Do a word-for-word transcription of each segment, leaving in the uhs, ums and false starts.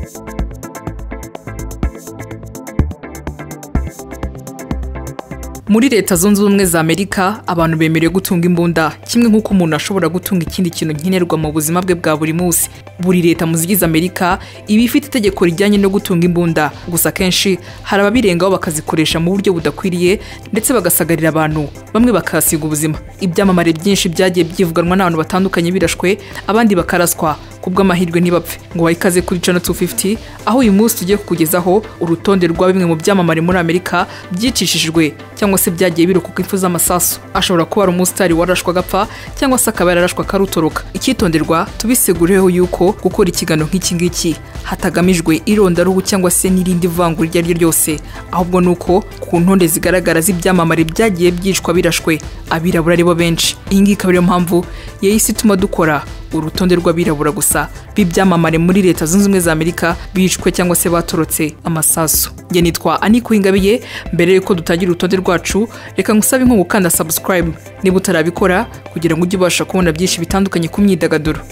Muri leta zunze ubumwe za Amerika abantu bemerewe gutunga imbunda kimwe nk'uko umuntu ashobora gutunga ikindi kintu nkenerwa mu buzima bwe bwa buri munsi. Buri leta mu zigize Amerika iba ifite itegeko rijyanye no gutunga imbunda, gusa kenshi hari ababirengaho bakazikoresha mu buryo budakwiriye ndetse bagasagarira abantu, bamwe bakasiga ubuzima. Ibyamamare byinshi byagiye byivuganwa n'abantu batandukanye birashwe, abandi bakaraswa kubw'amahirwe ntibapfe. Ngo bayikaze kuri channel two fifty, aho uyu munsi tugiye kukugezaho urutonde rwa bimwe mu byamamare muri Amerika byicishijwe cyangwa se byagiye birokoka impfu z'amasasu. Ashobora kuba ari umusitari warashwa agapfa cyangwa se akaba yararashwa akarutoroka. Icyitonderwa tubisegureho yuko gukora ikiganiro nk'iki ngiki hatagamijwe irondaruhu cyangwa se n'irindi vangura iryo ari ryo ryose, ahubwo nuko ku ntonde zigaragara z'ibyamamare byagiye byicwa birashwe abirabura aribo benshi. Iyi ngiyi ikaba ariyo mpamvu yahise ituma dukora urutonde rw'abirabura gusa b'ibyamamare muri leta zunze ubumwe za Amerika bicwe cyangwa se batorotse amasasu. Nge nitwa Anickabby. Mbere yuko dutangira urutonde rwacu, reka ngusabe nko gukanda subscribe niba utarabikora kugira ngo ujye ubasha kubona byinshi bitandukanye ku myidagaduro.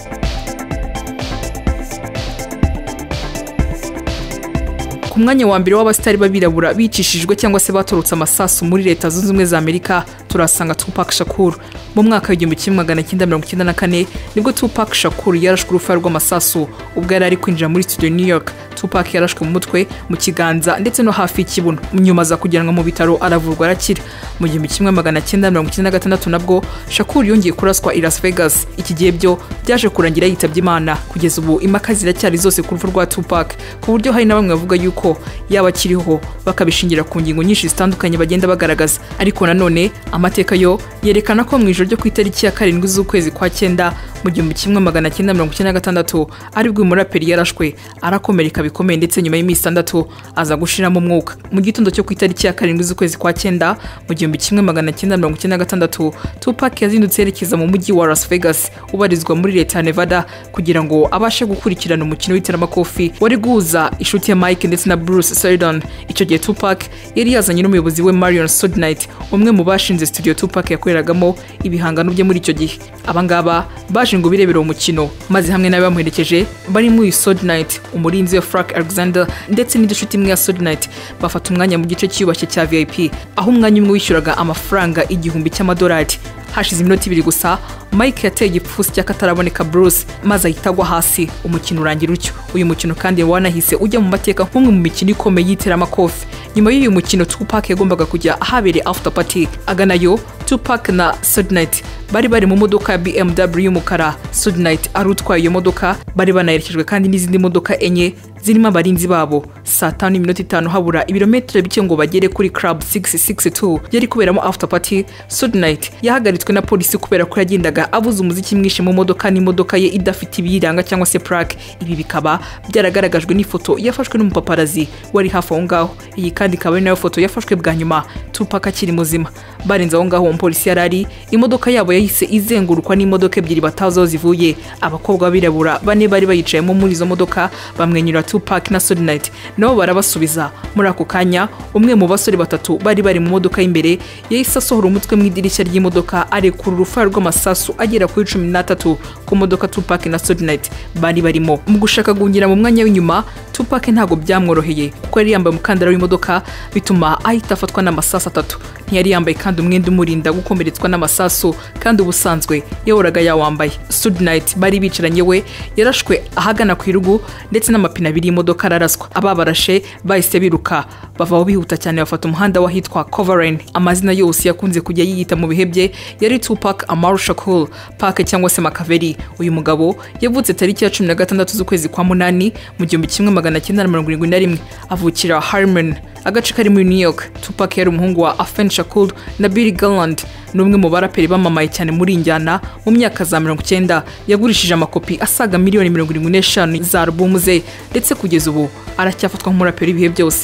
Ku mwanya wa mbere w'abasitari b'abirabura bicishijwe cyangwa se batorotse amasasu muri leta zunze ubumwe za Amerika turasanga Tupac Shakur. Mu mwaka w'igihumbi kimwe magana cyenda mirongo icyenda na kane nibwo Tupac Shakur yarashwe urufaya rw'amasasu ubwo yari ari kwinjira muri studio New York. Tupac yarashwe mu mutwe, mu kiganza ndetse no hafi y'ikibuno. Nyuma za kujyanwa mu bitaro aravurwa arakira. Mu gihumbi kimwe magana cyenda mirongo icyenda na gatandatu nabwo Shakur yongeye kuraswa i Las Vegas. Iki gihe byo byaje kurangira yitabye Imana. Kugeza ubu impaka ziracyari zose ku rupfu rwa Tupac, ku buryo hari na bamwe bavuga yuko yaba akiriho bakabishingira ku ngingo nyinshi zitandukanye bagenda bagaragaza. Ariko nanone amateka yo yerekana ko mu ijoro ryo ku itariki ya karindwi z'ukwezi kwa cyenda mu gihumbi kimwe magana cyenda mirongo icyenda na gatandatu aribwo umuraperi yarashwe arakomereka bikomeye, ndetse nyuma y'iminsi itandatu aza gushiramo umwuka. Mu gitondo cyo ku itariki ya karindwi z'ukwezi kwa cyenda mu gihumbi kimwe magana cyenda mirongo icyenda na gatandatu Tupac yazindutse yerekeza mu mujyi wa Las Vegas ubarizwa muri leta ya Nevada kugira ngo abashe gukurikirana umukino w'iteramakofi wari guhuza inshuti ya Mike ndetse na Bruce Sheridan. Icyo gihe Tupac yari yazanye n'umuyobozi we Marion Sodnight, umwe mu bashinze studio Tupac yakoreragamo ibihangano bye muri icyo gihe. Abangaba baje ngo birebera umukino, maze hamwe nawe bamuherekeje bari muri Sodnight, umurinzi wa Frank Alexander ndetse n'idushuti imwe ya Sodnight bafata umwanya mu gice cyubashye cya V I P, aho umwanya umwe wishyuraga amafaranga igihumbi cy'amadolari. Hashize iminota ibiri gusa Mike yateye igipfusi cy'akataraboneka Bruce maze ahita agwa hasi. Umukino urangira utyo. Uyu mukino kandi wanahise ujya mu mateka nk'umwe mu mikino ikomeye y'iteramakofi. Nyuma y'uyu mukino Tupac yagombaga kujya ahabereye after party, aganayo Tupac na Sodnight bari bari mu modoka ya B M W y'umukara. Sodnight ari utwaye iyo modoka, bari banaherekejwe kandi n'izindi modoka enye zirimo abarinzi babo. Saa tanu n'iminota itanu habura ibirometero bike ngo bagere kuri Club six six two yari kuberamo after party. Sodnight yahagaritswe na polisi kubera ko yagendaga abuze umuziki mwinshi mu modoka n'imodoka ye idafite ibiyiranga cyangwa se plaque. Ibi bikaba byaragaragajwe n'ifoto yafashwe n'umupaparazi wari hafi aho ngaho. Iyi kandi ikaba ari nayo foto yafashwe bwa nyuma Tupac akiri muzima. Barenze aho ngaho umupolisi yarari, imodoka yabo yahise izengurukwa n'imodoka ebyiri batazi aho zivuye. Abakobwa b'abirabura bane bari bayicayemo muri izo modoka bamwenyura Tupac na Sodnight, nabo barabasubiza. Muri ako kanya umwe mu basore batatu bari bari mu modoka y'imbere yahise asohora umutwe mu idirishya ry'imodoka arekura urufaya rw'amasasu agera kuri cumi n'atatu ku modoka Tupac na Sodnight bari barimo. Mu gushaka guhungira mu mwanya w'inyuma Tupac ntago byamworoheye kuko yari yambaye umukandara w'imodoka, bituma ahita afatwa n'amasasu atatu. Ntiyari yambaye kandi umwenda umurinda gukomeretswa n'amasasu, kandi ubusanzwe yahoraga yawambaye. Sodnight bari bicaranye we yarashwe ahagana ku irugu ndetse n'amapine abiri y'imodoka araraswa. Ababarashe bahise biruka bavaho bihuta cyane bafata umuhanda wahitwa Coverine. Amazina yose yakunze kujya yiyita mu bihe bye yari Tupac Amaru Shakur Pac cyangwa se Makaveri. Uyu mugabo yavutse tariki ya cumi na gatandatu z'ukwezi kwa munani mu gihumbi kimwe magana cyenda mirongo irindwi na rimwe, avukira Harlem, agace kari muri New York. Tupac yari umuhungu wa Afeni Shakur na Billy Garland, n'umwe mu baraperi bamamaye cyane muri njyana. Mu myaka za mirongo icyenda yagurishije amakopi asaga miliyoni mirongo irindwi n'eshanu za alubumu ze, ndetse kugeza ubu aracyafatwa nk'umuraperi ibihe byose.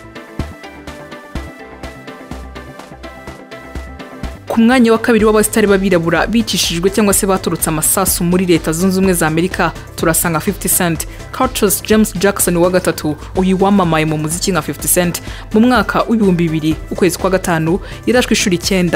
Ku mwanya wa kabiri w'abasitari b'abirabura bicishijwe cyangwa se batorotse amasasu muri leta zunze ubumwe za Amerika turasanga fifty Cent. Curtis James Jackson wa gatatu, uyu wamamaye mu muziki nka fifty Cent, mu mwaka w'ibihumbi bibiri ukwezi kwa gatanu yarashwe ishuri icyenda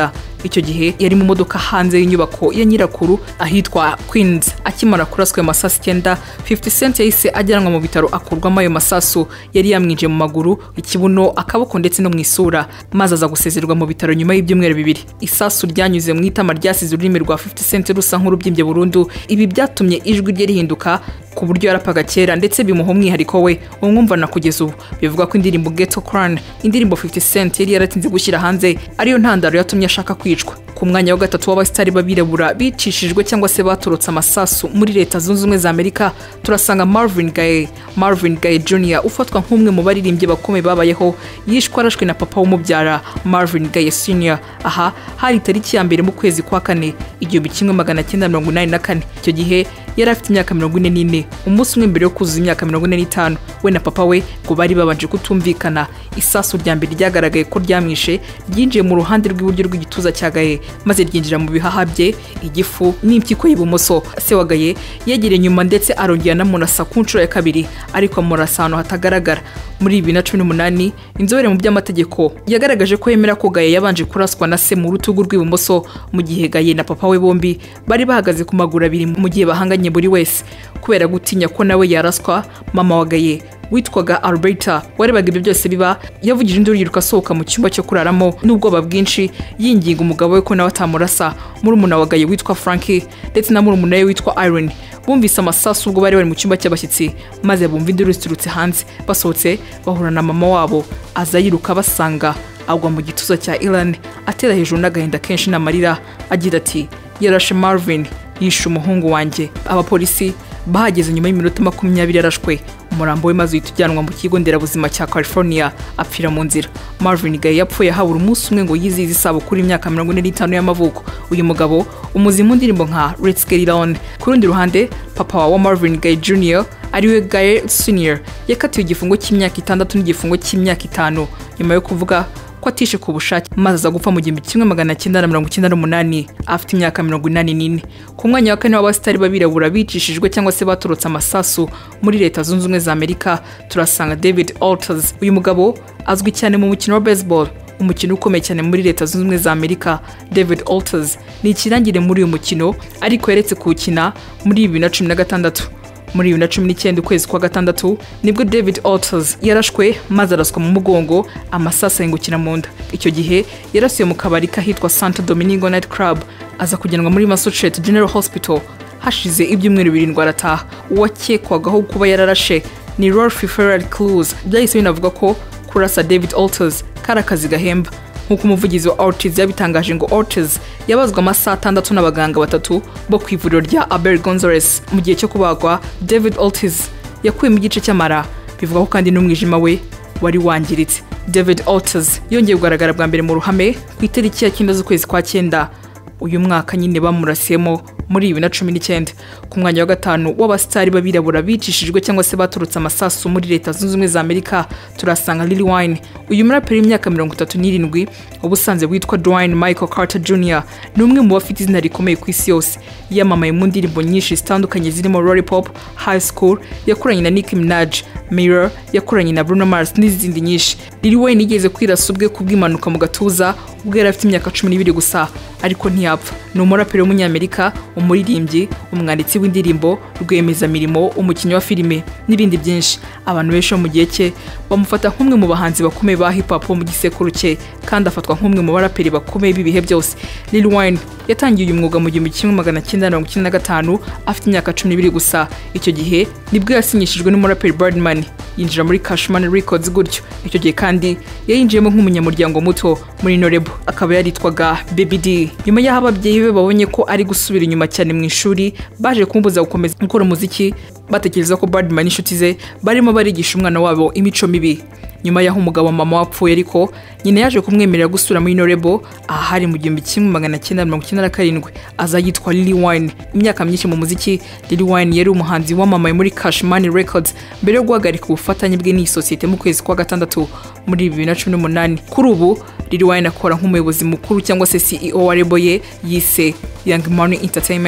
icyo gihe yari mu modoka hanze y'inyubako ya nyirakuru ahitwa Queens. Akimara kuraswa amasasu icyenda, fifty cent yahise ajyanwa mu bitaro akurwamo ayo masasu yari yamwinjiye mu maguru, ikibuno, akaboko ndetse no mu isura, maze aza gusezerwa mu bitaro nyuma y'ibyumweru bibiri. Isasu ryanyuze mu itama ryasize ururimi rwa fifty cent rusa nk'urubyimbye burundu. Ibi byatumye ijwi rye rihinduka ku buryo yarapaga kera ndetse bimuha umwihariko we umwumvana kugeza ubu. Bivuga ko indirimbo Ghetto Crown, indirimbo fifty cent yari yaratinze gushyira hanze, ariyo ntandaro yatumye ashaka kwicwa. Ku mwanya wa gatatu w'abasitari babirabura bicishijwe cyangwa se batorotse amasasu muri Leta Zunze Ubumwe za Amerika turasanga Marvin Gaye. Marvin Gaye Junior ufatwa nk'umwe mu baririmbyi bakomeye babayeho, yishwe arashwe na papa w'umubyara Marvin Gaye Senior. Aha hari tariki ya mbere mu kwezi kwa kane igihumbi kimwe magana cyenda mirongo inani na kane. Icyo gihe yari afite imyaka mirongo ine n'ine, umunsi umwe mbere yo kuzuza imyaka mirongo ine n'itanu. We na papa we ngo bari babanje kutumvikana. Isasu rya mbere ryagaragaye ko ryamwishe ryinjiye mu ruhande rw'iburyo rw'igituza cya Gaye, maze ryinjira mu bihaha bye, igifu n'impyiko y'ibumoso. Se wa Gaye yegereye nyuma ndetse arongera anamurasa ku nshuro ya kabiri, ariko amurasa ahantu hatagaragara. Muri bibiri na cumi n'umunani inzobere mu by'amategeko yagaragaje ko yemera ko Gaye yabanje kuraswa na se mu rutugu rw'ibumoso, mu gihe Gaye na papa we bombi bari bahagaze ku maguru abiri mu gihe bahanganye buri wese. Kubera gutinya ko nawe yaraswa, mama wa Gaye witwaga Alberta warebaga ibyo byose biba, yavugije induru yiruka asohoka mu cyumba cyo kuraramo n'ubwoba bwinshi, yinginga umugabo we ko nawe atamurasa. Murumuna wa Gaye witwa Frankie ndetse na murumuna we witwa Irene bumvise amasasu ubwo bari bari mu cyumba cy'abashyitsi, maze bumva induru ziturutse hanze. Basohotse bahura na mama wabo, aza yiruka basanga agwa mu gituza cya Irene, atera hejuru n'agahinda kenshi n'amarira, agira ati yarashe Marvin, yishe umuhungu wanjye. Abapolisi bahageze nyuma y'iminota makumyabiri arashwe, umurambo we maze uhita ujyanwa mu kigo nderabuzima cya California apfira mu nzira. Marvin Gaye yapfuye habura umunsi umwe ngo yizihize isabukuru y'imyaka mirongo ine n'itanu y'amavuko. Uyu mugabo umuzi mu ndirimbo nka Let's Get It On. Ku rundi ruhande, papa wa Marvin Gaye Junior ariwe Gaye Senior yakatiwe igifungo cy'imyaka itandatu n'igifungo cy'imyaka itanu nyuma yo kuvuga ko atishe ku bushake, maze aza gupfa mu gihumbi kimwe magana cyenda na mirongo icyenda n'umunani afite imyaka mirongo inani n'ine. Ku mwanya wa kane w'abasitari babirabura bicishijwe cyangwa se batorotse amasasu muri Leta Zunze Ubumwe za Amerika turasanga David Alters. Uyu mugabo azwi cyane mu mukino wa baseball, umukino ukomeye cyane muri Leta Zunze Ubumwe za Amerika. David Alters ni ikirangire muri uyu mukino, ariko yaretse kuwukina muri bibiri na cumi na gatandatu. Muri bibiri na cumi n'icyenda ukwezi kwa gatandatu nibwo David Alters yarashwe maze araswa mu mugongo, amasasu ahingukira mu nda. Icyo gihe yarasiye mu kabari kahitwa Santo Domingo Night Club, aza kujyanwa muri Massachusetts General Hospital. Hashize ibyumweru birindwi arataha. Uwakekwagaho kuba yararashe ni Rolf Ferrer Cruz. Byahise binavuga ko kurasa David Alters kari akazi gahemba. Nk'uko umuvugizi wa Alters yabitangaje ngo Alters yabazwa amasaha atandatu n'abaganga batatu bo ku ivuriro rya Abel Gonzalez. Mu gihe cyo kubagwa, David Alters yakuyemo igice cy'amara, bivuga ko kandi n'umwijima we wari wangiritse. David Alters yongeye kugaragara bwa mbere mu ruhame ku itariki ya cyenda z'ukwezi kwa cyenda uyu mwaka nyine bamurasiyemo muri bibiri na cumi n'icyenda. Ku mwanya wa gatanu w'abasitari babirabura bicishijwe cyangwa se batorotse amasasu muri Leta Zunze Ubumwe za Amerika turasanga Lil Wayne. Uyu muraperi w'imyaka mirongo itatu n'irindwi ubusanzwe witwa Dwayne Michael Carter Junior ni umwe mu bafite izina rikomeye ku isi yose. Yamamaye mu ndirimbo nyinshi zitandukanye zirimo Lollipop, High School yakoranye na Nicki Minaj, Mirror yakoranye na Bruno Mars n'izindi nyinshi. Lil Wayne yigeze kwirasa ubwe kubw'impanuka mu gatuza ubwo yari afite imyaka cumi n'ibiri gusa, ariko ntiyapfa. Ni umuraperi w'umunyamerika, umuririmbyi, umwanditsi w'indirimbo, rwiyemezamirimo, umukinnyi wa filime n'ibindi byinshi. Abantu benshi mu gihe cye bamufata nk'umwe mu bahanzi bakomeye ba hip hop mu gisekuru cye, kandi afatwa nk'umwe mu baraperi bakomeye b'ibihe byose. Lil Wayne yatangiye uyu mwuga mu gihumbi kimwe magana cyenda mirongo icyenda na gatanu afite imyaka cumi n'ibiri gusa. Icyo gihe nibwo yasinyishijwe n'umuraperi Birdman yinjira muri Cashman Records gutyo. Icyo gihe kandi yayinjiyemo nk'umunyamuryango muto muri Norebo, akaba yaritwaga Baby D. Nyuma y'aho ababyeyi be babonye ko ari gusubira inyuma cyane mu ishuri, baje kumubuza gukomeza gukora umuziki, batekereza ko Birdman n'inshuti ze barimo barigisha umwana wabo imico mibi. Nyuma y'aho umugabo wa mama wapfuye, ariko nyina yaje kumwemerera gusura muri Norebo ahari mu gihumbi kimwe magana cyenda mirongo icyenda na karindwi, aza yitwa Lil Wayne. Imyaka myinshi mu muziki, Lil Wayne yari umuhanzi wamamaye muri Cashman Records mbere yo guhagarika ubufatanye bwe n'iyi sosiyete mu kwezi kwa gatandatu muri bibiri na cumi n'umunani. Kuri ubu Lil Wayne akora nk'umuyobozi mukuru cyangwa se C E O wa label ye yise Young Money Entertainment.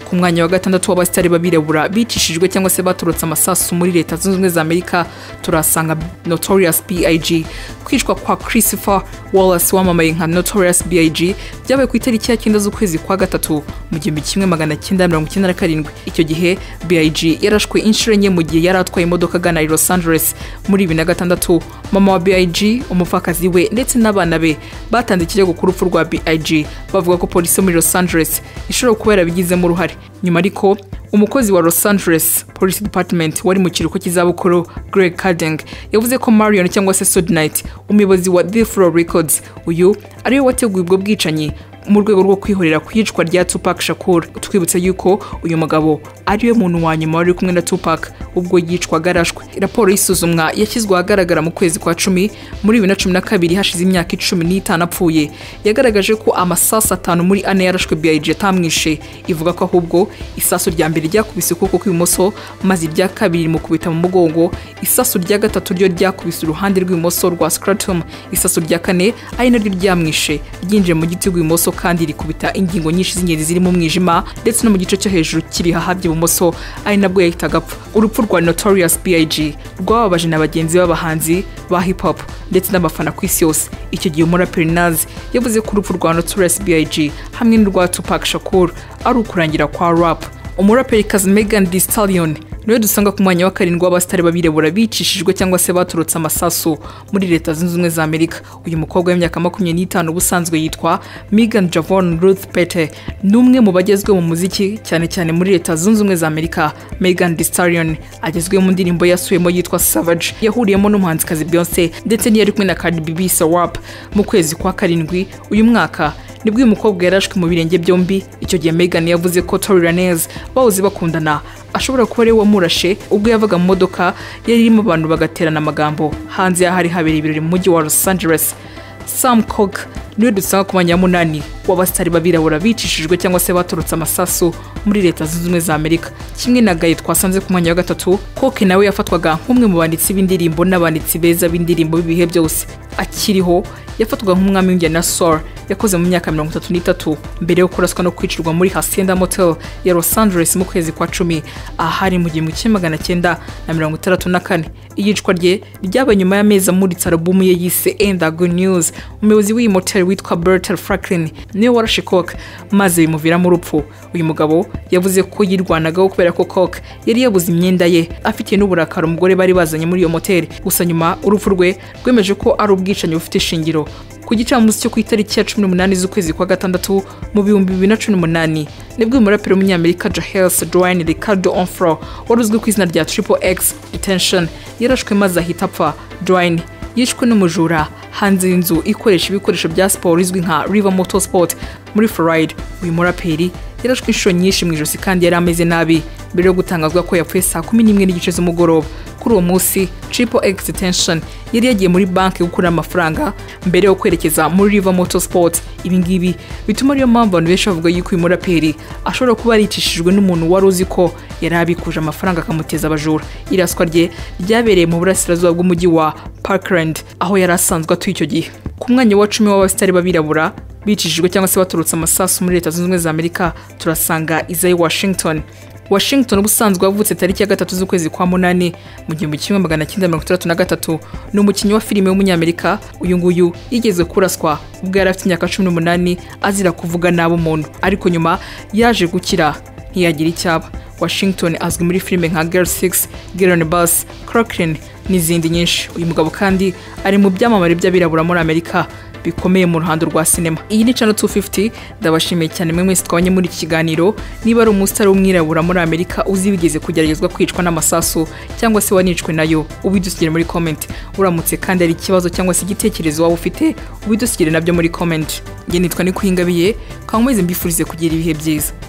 ku mwanya wa gatandatu w'abasitari b'abirabura bicishijwe cyangwa se batorotse amasasu muri leta zunze ubumwe za Amerika turasanga Notorious B I G. Kwicwa kwa Christopher Wallace wamamaye nka Notorious B I G byabaye ku itariki ya cyenda z'ukwezi kwa gatatu mu gihumbi kimwe magana cyenda mirongo icyenda na karindwi. Icyo gihe B I G yarashwe inshuro enye mu gihe yari atwaye imodoka agana i Los Angeles. Muri bibiri na gatandatu mama wa B I G, umupfakazi we ndetse n'abana be batanze ikirego ku rupfu rwa B I G bavuga ko polisi muri Los Angeles ishobora kuba yarabigizemo uruhare. Nyuma ariko umukozi wa Los Angeles Police Department wari mu kiruhuko cy'izabukuru Greg Carding yavuze ko Marion cyangwa se Sodnight, umuyobozi wa The Flow Records, uyu ariwe wateguye ubwo bwicanyi mu rwego rwo kwihorera kwicwa rya Tupac Shakur. Twibutse yuko uyu mugabo ariwe muntu wa nyuma wari kumwe na Tupac ubwo yicwaga arashwe. Raporo y'isuzumwa yashyizwe ahagaragara mu kwezi kwa cumi muri bibiri na cumi na kabiri hashize imyaka icumi n'itanu apfuye, yagaragaje ko amasasu atanu muri ane yarashwe B I G atamwishe. Ivuga ko ahubwo isasu rya mbere ryakubise ukuboko kw'ibumoso maze irya kabiri mu kubita mu mugongo, isasu rya gatatu ryo ryakubise uruhande rw'ibumoso rwa scrotum, isasu rya kane ari naryo ryamwishe ryinjiye mu giti rw'ibumoso kandi rikubita ingingo nyinshi z'ingenzi ziri mu mwijima ndetse no mu gice cyo hejuru cy'ibihaha by'ibumoso, ari nabwo yahitaga apfa. Urupfu rwa Notorious B I G rwababaje na bagenzi b'abahanzi ba hip hop ndetse n'abafana ku isi yose. Icyo gihe umuraperi Nas yavuze ko urupfu rwa Notorious B I G hamwe n'urwa Tupac Shakur ari ukurangira kwa rap. Umuraperi kazi Megan Thee Stallion niwe dusanga ku mwanya wa karindwi w'abasitari b'abirabura bicishijwe cyangwa se batorotse amasasu muri leta zunze ubumwe za Amerika. Uyu mukobwa w'imyaka makumyabiri n'itanu ubusanzwe yitwa Megan Javon Ruth Pete, n'umwe mu bagezweho mu muziki cyane cyane muri leta zunze ubumwe za Amerika. Megan Thee Stallion agezweho mu ndirimbo yasuyemo yitwa Savage yahuriyemo n'umuhanzikazi Beyonce ndetse niyari kumwe na Cardi B Rap. Mu kwezi kwa karindwi uyu mwaka nibwo uyu mukobwa yarashwe mu birenge byombi. Icyo gihe Megan yavuze ko Tory Lanez bahoze bakundana ashobora kuba ari wamurashe ubwo yavaga mu modoka yari irimo abantu bagaterana amagambo hanze y'ahari habereye ibirori mu mujyi wa Los Angeles. Sam Cooke niwe dusanga ku mwanya wa munani w'abasitari b'abirabura bicishijwe cyangwa se batorotse amasasu muri leta zunze ubumwe za Amerika. Kimwe na Gaye twasanze ku mwanya wa gatatu, Cooke nawe yafatwaga nk'umwe mu banditsi b'indirimbo n'abanditsi beza b'indirimbo b'ibihe byose. Akiriho yafatwaga nk'umwami w'injyana soul yakoze mu myaka mirongo itatu n'itatu mbere yo kuraswa no kwicirwa muri Hacienda Motel ya Los Angeles mu kwezi kwa cumi ahari mu gihumbi kimwe magana cyenda na mirongo itandatu na kane. Iyicwa rye ryabaye nyuma y'amezi amuritse alubumu ye yise And the Good News. Umuyobozi w'iyi motel witwa Bertel Franklin niwe warashe Cooke maze bimuviramo urupfu. Uyu mugabo yavuze ko yirwanagaho kubera ko Cooke yari yabuze imyenda ye afitiye n'uburakari umugore bari bazanye muri iyo motel. Gusa nyuma urupfu rwe rwemeje ko ari ubwicanyi bufite ishingiro. Ku gicamunsi cyo ku itariki ya cumi n'umunani z'ukwezi kwa gatandatu mu bihumbi bibiri na cumi n'umunani nibwo umuraperi w'umunyamerika Jahels Dwayne Ricardo Onfro wari uzwi ku izina rya Triple X Detention yarashwe maze ahita apfa. Dwayne yishwe n'umujura hanze y'inzu ikoresha ibikoresho bya siporo izwi nka River Motorsport muri Florida. Uyu muraperi yarashwe inshuro nyinshi mu ijosi kandi yari ameze nabi mbere yo gutangazwa ko yapfuye saa kumi n'imwe n'igice z'umugoroba. Kuri uwo munsi Triple X Detention yari yagiye muri banki gukura amafaranga mbere yo kwerekeza muri River Motorsport. Ibi ngibi bituma ariyo mpamvu abantu benshi bavuga yuko uyu muraperi ashobora kuba yaricishijwe n'umuntu wari uzi ko yari abikuje amafaranga akamuteza abajura. Iraswa rye ryabereye mu burasirazuba bw'umujyi wa Parkland aho yari asanzwe atuye icyo gihe. Ku mwanya wa cumi w'abasitari b'abirabura bicishijwe cyangwa se batorotse amasasu muri leta zunze ubumwe za Amerika turasanga Isaiah Washington. Washington ubusanzwe wavutse tariki ya gatatu z'ukwezi kwa munani mu gihumbi kimwe magana cyenda mirongo itandatu na gatatu, ni umukinnyi wa filime w'umunyamerika. Uyu nguyu yigeze kuraswa ubwo yari afite imyaka cumi n'umunani azira kuvuga nabi umuntu, ariko nyuma yaje gukira ntiyagira icyaba. Washington azwi muri filime nka Girl six, Girl on the Bus, Crockin n'izindi nyinshi. Uyu mugabo kandi ari mu byamamare by'abirabura muri Amerika bikomeye mu ruhando rwa sinema. Iyi ni channel two fifty, ndabashimiye cyane mwe mwese twabanye muri iki kiganiro. Niba ari umustar w'umwirabura muri Amerika uzibigeze kugeragezwa kwicwa n'amasasu cyangwa se wanicwe nayo, ubidusigire muri comment. Uramutse kandi ari ikibazo cyangwa se igitekerezo waba ufite, ubidusigire nabyo muri comment. Nge nitwa Anickabby, kankomeze mbifurize kugira ibihe byiza.